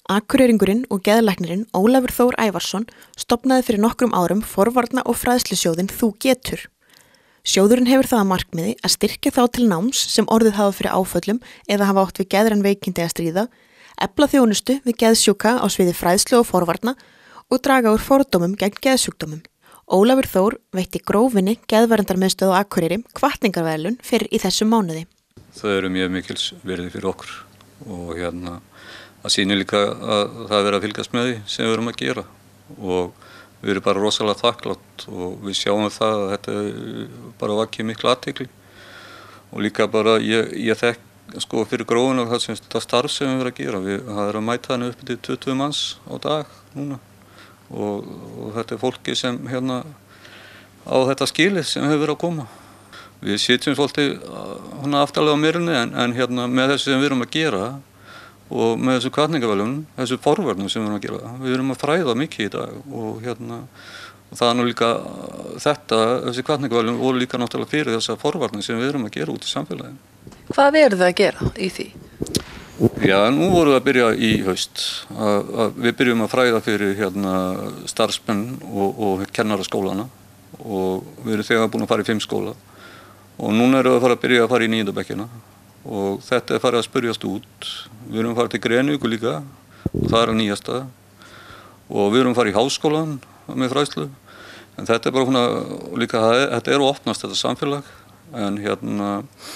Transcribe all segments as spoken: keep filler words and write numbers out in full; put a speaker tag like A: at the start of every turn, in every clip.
A: Akureyringurinn og geðlæknirinn Ólafur Þór Ævarsson stofnaði fyrir nokkrum árum forvarna- og fræðslusjóðinn Þú getur. Sjóðurinn hefur það að markmiði að styrkja þá til náms sem orðið hafa fyrir áföllum eða hafa átt við geðræn veikindi að stríða, efla þjónustu við geðsjúka á sviði fræðslu og forvarna og draga úr fordómum gegn geðsjúkdómum. Ólafur Þór veitti Grófinni geðverndarmiðstöð á Akureyri hvatningarverðlaun fyrir í þessum mánuði.
B: Það eru mjög mikils virði fyrir okkur og hérna það sýnir líka að það er verið að fylgjast með því sem við erum að gera og við erum bara rosalega þakklátt og við sjáum það að þetta bara vakið mikla athygli og líka bara ég, ég þekk sko fyrir Grófin og það, sem, það starf sem við erum að gera. Við, það er að mæta hann upp til tuttugu manns á dag núna og, og þetta er fólki sem hérna á þetta skilið sem hefur verið að koma. Við sitjum svolítið hana aftarlega á myrunni en, en hérna með þessu sem við erum að gera og með þessu hvatningarverðlaun, þessu forvörnum sem við erum að gera. Við erum að fræða mikið í dag og hérna og það er nú líka þetta, þessi hvatningarverðlaun og líka náttúrulega fyrir þessa forvörnum sem við erum að gera út í samfélaginu.
C: Hvað eru það að gera í því?
B: Já, nú vorum við að byrja í haust. Að, að við byrjum að fræða fyrir hérna starfsmenn og, og kennaraskólana og við erum þegar búin að fara í fimm skóla og núna erum við að fara að byrja að fara í níunda bekkina. Og þetta er farið að spyrjast út. Við erum farið til Grófin líka og það er að nýjasta og við erum farið í háskólan með fræðslu en þetta er bara húnna líka, þetta er að opnast þetta samfélag en hérna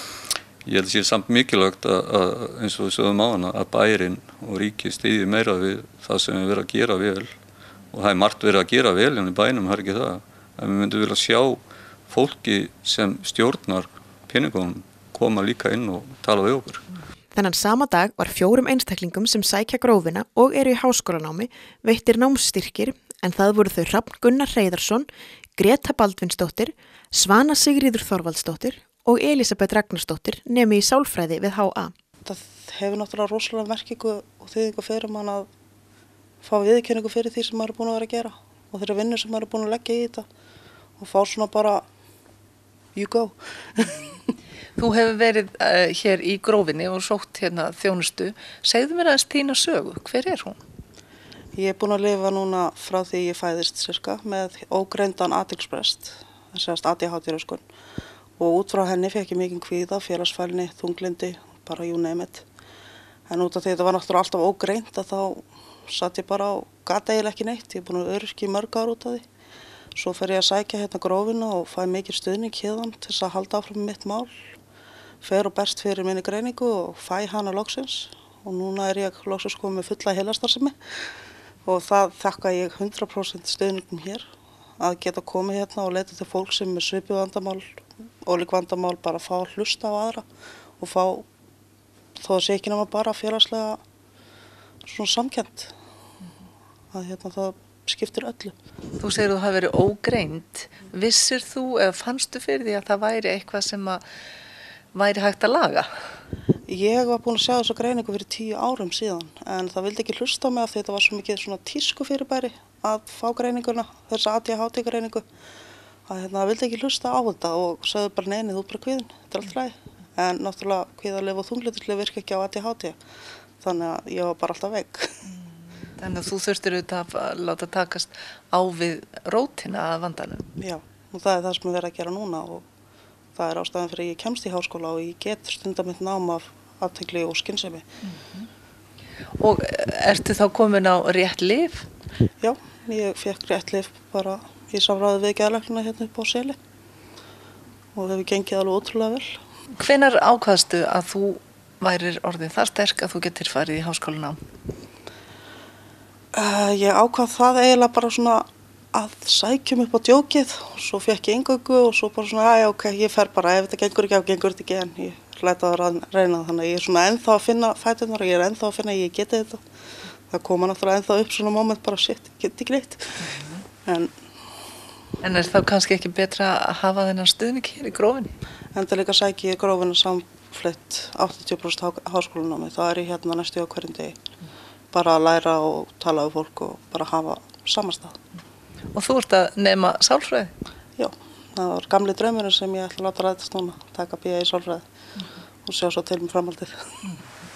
B: ég held að sé samt mikilvægt að, að eins og við sögum á hana að bærinn og ríki styðji meira við það sem við verðum að gera vel og það er margt verið að gera vel en í bænum það er ekki það en við myndum vilja sjá fólki sem stjórnar peningunum koma líka inn og tala við okkur.
A: Þennan sama dag var fjórum einstaklingum sem sækja Grófina og eru í háskólanámi veittir námsstyrkir en það voru þau Hrafn Gunnar Hreiðarsson, Greta Baldvinsdóttir, Svana Sigríður Þorvaldsdóttir og Elísabet Ragnarsdóttir nemi í sálfræði við H A.
D: Það hefur náttúrulega rosalega merkingu og þýðingu fyrir mann að fá viðurkenningu fyrir því sem maður er búin að vera að gera og þeirra vinnur sem maður er búin að leggja í þetta og fá svona bara you go.
C: Þú hefur verið uh, hér í Grófinni og sótt hérna þjónustu. Segðu mér aðeins þína sögu. Hver er hún?
D: Ég er búin að lifa núna frá því ég fæðist cirka með ógreindan athyglisbrest, þess að A D H D-röskun. Og út frá henni fekk ég mikinn kvíða, félagsfælni, þunglindi, bara you name it. En út af því þetta var náttúrulega alltaf ógreint að þá satt ég bara á gat eiginlega ekki neitt. Ég er búin að öryrkja í mörg ár út af því. Svo fer ég að sækja hérna Grófina og fæ mikið stuðning hérðan til þess að halda áfram mitt mál. Fer og berst fyrir minni greiningu og fæ hana loksins og núna er ég loksins komið með fulla heilastarfsemi og það þakka ég hundrað prósent stuðningum hér að geta komið hérna og leita til fólk sem er svipuð vandamál, ólík vandamál bara að fá að hlusta á aðra og fá þó að sé ekki nema bara félagslega svona samkennd að hérna það skiptir öllu.
C: Þú segir að þú hafi verið ógreind. Vissir þú eða fannstu fyrir því að það væri eitthvað sem að væri hægt að laga?
D: Ég var búin að sjá þessa greiningu fyrir tíu árum síðan en það vildi ekki hlusta á mig af því þetta var svo mikið svona tísku fyrirbæri að fá greininguna, þessa A D H D-greiningu að hérna, það vildi ekki hlusta á þetta og sagði bara neini, þú er bara kvíðin, þetta er allt ræði en náttúrulega kvíðarlyf og þunglyndislyf virka ekki á A D H D þannig að ég var bara alltaf veik.
C: Þannig að þú þurftir auðvitað að láta takast á við rótina að vandanum.
D: Já, og það er það sem við verðum að gera núna og það er ástæðan fyrir að ég kemst í háskóla og ég get stundar mitt nám af athygli og skynsemi.
C: Mm-hmm. Og ertu þá komin á rétt lyf?
D: Já, ég fekk rétt lyf bara í samráði við geðlæknina hérna upp á Seli og það hefur gengið alveg ótrúlega vel.
C: Hvenær ákvaðstu að þú værir orðin það sterk að þú getur farið í háskólanám?
D: Uh, ég ákvað það eiginlega bara svona að sækjum upp á djókið og svo fekk ég inngöngu og svo bara svona, já, ok, ég fer bara, ef þetta gengur ekki á, gengur þetta ekki en ég læta það að reyna þannig að ég er svona ennþá að finna fæturnar og ég er ennþá að finna að ég geti þetta. Það koma náttúrulega ennþá upp svona moment bara, shit, ég geti ekki neitt. Mm-hmm. En,
C: en er þá kannski ekki betra að hafa þennan stuðning hér í Grófinni?
D: Enda líka sæki ég Grófina samfleytt áttatíu prósent háskólanámi, það er ég hérna næstu á hverjum degi. Mm. Bara að læra og tala við fólk og bara hafa samastað.
C: Og þú ert að nema sálfræði?
D: Já, það var gamli draumurinn sem ég ætla að láta rætast núna, taka B A í sálfræði mm-hmm. og sjá svo til með framhaldið. Mm.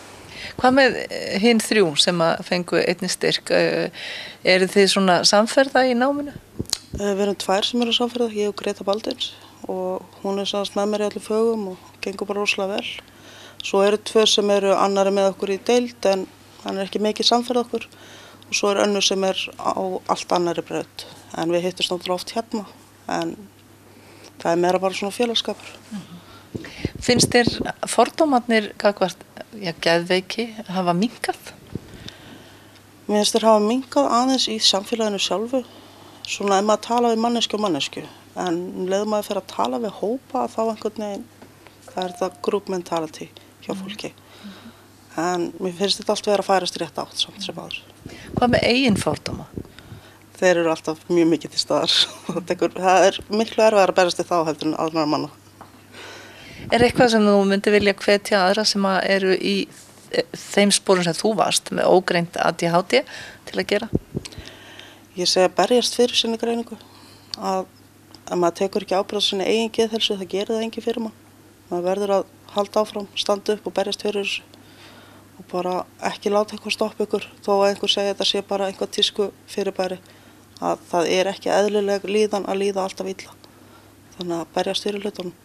C: Hvað með hinn þrjú sem að fengu einni styrk? Eru þið svona samferða í náminu?
D: Við erum tvær sem eru samferða, ég og Greta Baldins og hún er sannast með mér í allir fögum og gengur bara rosalega vel. Svo eru tvö sem eru annari með okkur í deild en hann er ekki mikið samferða okkur og svo er önnur sem er á allt annari braut. En við hittust náttúrulega oft hérna en það er meira bara svona félagsskapur.
C: Mm-hmm. Finnst þér fordómarnir gagnvart, já, geðveiki hafa minnkað?
D: Mér finnst þér hafa minnkað aðeins í samfélaginu sjálfu. Svona ef maður tala við mannesku og mannesku. En um leið maður fer að tala við hópa þá einhvern veginn, það er það group mentality hjá fólki. Mm-hmm. En mér finnst þetta allt vera að færast í rétt átt samt sem aður.
C: Hvað með eigin fordóma?
D: Þeir eru alltaf mjög mikið til staðar. Það er miklu erfiðar að berast í þá heldur en annarra manna.
C: Er eitthvað sem þú myndi vilja hvetja aðra sem að eru í þeim sporum sem þú varst með ógreint A D H D til að gera?
D: Ég segi að berjast fyrir sinni greiningu. Að ef maður tekur ekki ábyrgð á sinni eigin geðheilsu, það gerir það enginn fyrir mann. Maður verður að halda áfram, standa upp og berjast fyrir þessu. Og bara ekki láta eitthvað stoppa ykkur, þó að einhver segja þetta sé bara einhver tísku fyrirbæri. Að það er ekki eðlileg líðan að líða alltaf illa. Þannig að berjast fyrir hlutunum.